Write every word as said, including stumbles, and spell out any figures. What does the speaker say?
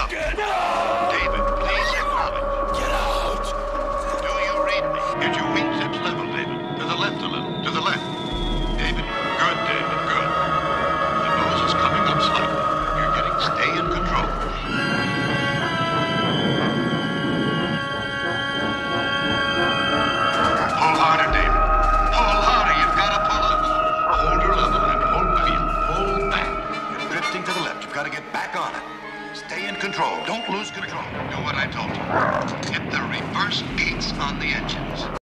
up. Get out! David, please acknowledge. Get out! Do you read me? Get your wingtips level, David. To the left a little. To the left. David. Good, David. Good. The nose is coming up slightly. You're getting stay in control. Pull harder, David. Pull harder. You've got to pull up. Hold her level and hold clear. Pull back. You're drifting to the left. You've got to get back on it. Stay in control. Don't lose control. Do what I told you. Hit the reverse gates on the engines.